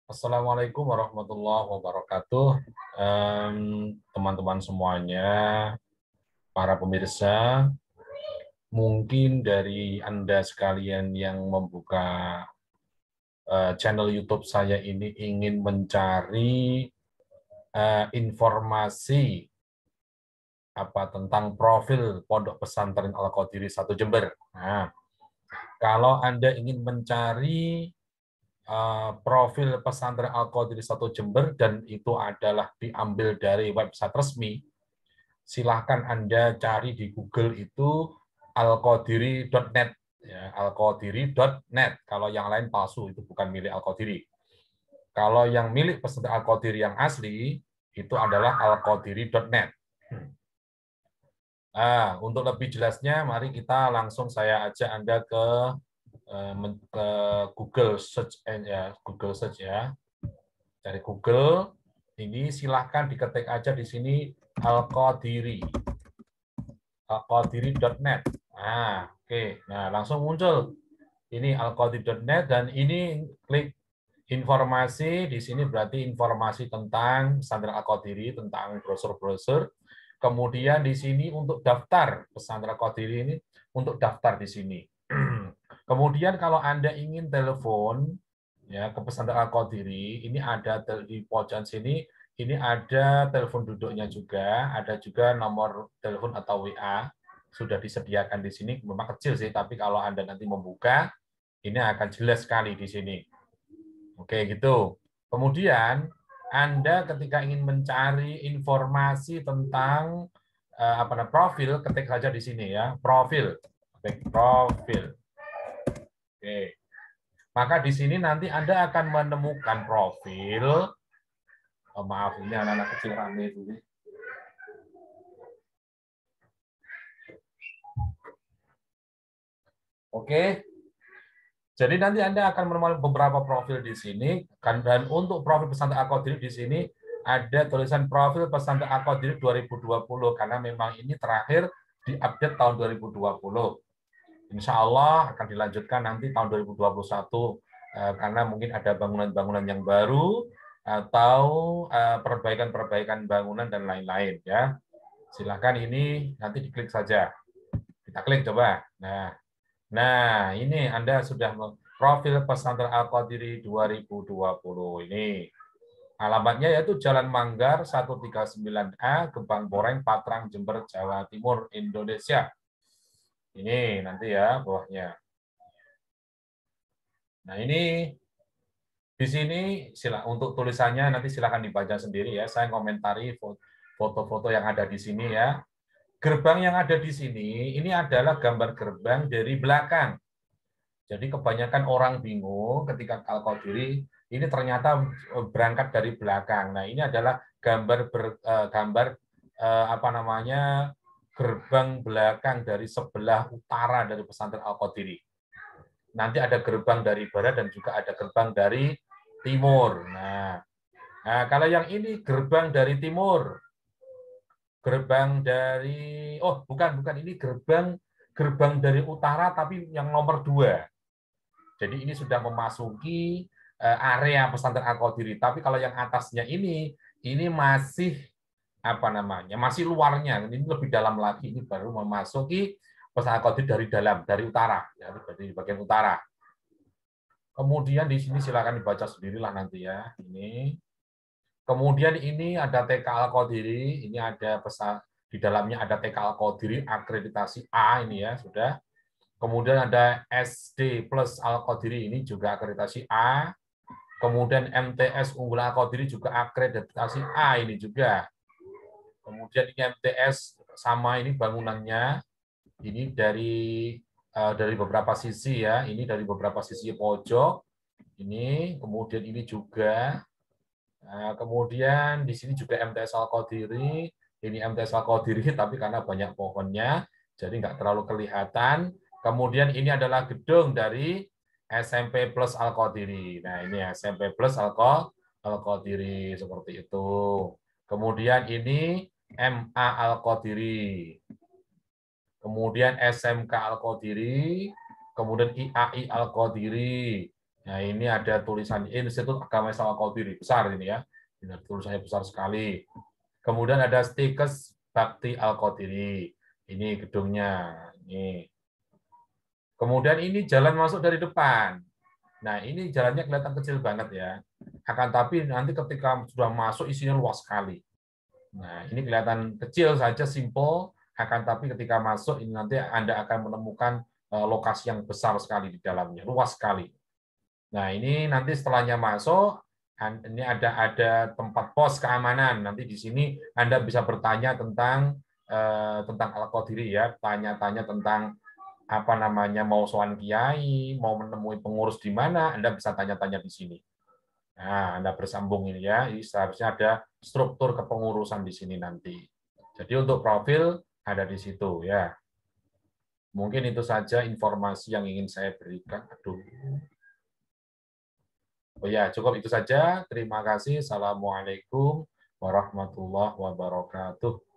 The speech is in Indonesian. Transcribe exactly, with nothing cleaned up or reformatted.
Assalamualaikum warahmatullahi wabarakatuh. Em, teman-teman semuanya, para pemirsa, mungkin dari Anda sekalian yang membuka eh, channel YouTube saya ini ingin mencari eh, informasi apa tentang profil Pondok Pesantren Al-Qadiri satu Jember. Nah, kalau Anda ingin mencari uh, profil pesantren Al-Qadiri satu Jember dan itu adalah diambil dari website resmi, silahkan Anda cari di Google itu alqadiri dot net, ya, alqadiri dot net. Kalau yang lain palsu, itu bukan milik Al-Qadiri. Kalau yang milik pesantren Al-Qadiri yang asli itu adalah alqadiri dot net. Nah, untuk lebih jelasnya, mari kita langsung saya ajak Anda ke ke Google search ya, Google search ya. Dari Google, ini silahkan diketik aja di sini Al-Qadiri, alqadiri dot net. Nah, oke. Okay. Nah, langsung muncul. Ini alqadiri dot net dan ini klik informasi. Di sini berarti informasi tentang pesantren Al-Qadiri, tentang brosur-brosur. Kemudian di sini untuk daftar pesantren Al-Qadiri ini, untuk daftar di sini. Kemudian kalau Anda ingin telepon ya ke pesantren Al-Qadiri, ini ada di pojok sini, ini ada telepon duduknya juga, ada juga nomor telepon atau W A sudah disediakan di sini, memang kecil sih, tapi kalau Anda nanti membuka, ini akan jelas sekali di sini. Oke, gitu. Kemudian Anda ketika ingin mencari informasi tentang eh, apa namanya profil, ketik saja di sini ya, profil, ketik profil. Oke. Maka di sini nanti Anda akan menemukan profil. Oh, maaf, ini anak-anak kecil rame itu. Oke. Jadi nanti Anda akan menemukan beberapa profil di sini, dan untuk profil pesantren Al-Qadiri di sini ada tulisan profil pesantren Al-Qadiri dua ribu dua puluh, karena memang ini terakhir diupdate tahun dua ribu dua puluh. Insya Allah akan dilanjutkan nanti tahun dua ribu dua puluh satu, karena mungkin ada bangunan-bangunan yang baru atau perbaikan-perbaikan bangunan dan lain-lain ya. Silakan ini nanti diklik saja. Kita klik coba. Nah, nah ini Anda sudah profil pesantren Al-Qadiri dua ribu dua puluh ini. Alamatnya yaitu Jalan Manggar seratus tiga puluh sembilan A, Gebang Boreng, Patrang, Jember, Jawa Timur, Indonesia. Ini nanti ya bawahnya. Nah ini di sini sila untuk tulisannya nanti silakan dibaca sendiri ya. Saya komentari foto-foto yang ada di sini ya. Gerbang yang ada di sini ini adalah gambar gerbang dari belakang. Jadi kebanyakan orang bingung ketika Al-Qadiri ini ternyata berangkat dari belakang. Nah ini adalah gambar ber, gambar apa namanya gerbang belakang dari sebelah utara dari pesantren Al-Qadiri. Nanti ada gerbang dari barat dan juga ada gerbang dari timur. Nah, nah kalau yang ini gerbang dari timur, gerbang dari oh bukan bukan ini gerbang gerbang dari utara tapi yang nomor dua. Jadi ini sudah memasuki area pesantren Al-Qadiri. Tapi kalau yang atasnya ini ini masih apa namanya masih luarnya. Ini lebih dalam lagi. Ini baru memasuki pesantren Al-Qadiri dari dalam dari utara, ya, dari bagian utara. Kemudian di sini silakan dibaca sendirilah nanti ya. Ini. Kemudian ini ada T K Al-Qadiri, ini ada pesan di dalamnya ada T K Al-Qadiri akreditasi A ini ya, sudah. Kemudian ada S D Plus Al-Qadiri, ini juga akreditasi A. Kemudian M T S Unggul Al-Qadiri juga akreditasi A ini juga. Kemudian ini M T S sama ini bangunannya. Ini dari dari beberapa sisi ya, ini dari beberapa sisi pojok. Ini, kemudian ini juga. Nah, kemudian di sini juga M T S Al-Qadiri, ini M T S Al-Qadiri tapi karena banyak pohonnya, jadi nggak terlalu kelihatan. Kemudian ini adalah gedung dari S M P Plus Al-Qadiri. Nah ini S M P Plus Al-Qadiri seperti itu. Kemudian ini M A Al-Qadiri. Kemudian S M K Al-Qadiri, kemudian I A I Al-Qadiri. Nah, ini ada tulisan Institut Agama Islam Al-Qadiri, besar ini ya. Ini tulisannya besar sekali. Kemudian ada Stikes Bakti Al-Qadiri. Ini gedungnya. Ini. Kemudian ini jalan masuk dari depan. Nah, ini jalannya kelihatan kecil banget ya. Akan tapi nanti ketika sudah masuk isinya luas sekali. Nah, ini kelihatan kecil saja, simple, akan tapi ketika masuk ini nanti Anda akan menemukan lokasi yang besar sekali di dalamnya, luas sekali. Nah, ini nanti setelahnya masuk, ini ada ada tempat pos keamanan. Nanti di sini Anda bisa bertanya tentang eh, tentang Al-Qadiri ya, tanya-tanya tentang apa namanya, mau sowan kiai, mau menemui pengurus di mana, Anda bisa tanya-tanya di sini. Nah, Anda bersambung ini ya, ini seharusnya ada struktur kepengurusan di sini nanti. Jadi untuk profil ada di situ ya. Mungkin itu saja informasi yang ingin saya berikan. Aduh. Oh ya, cukup itu saja. Terima kasih. Assalamualaikum warahmatullahi wabarakatuh.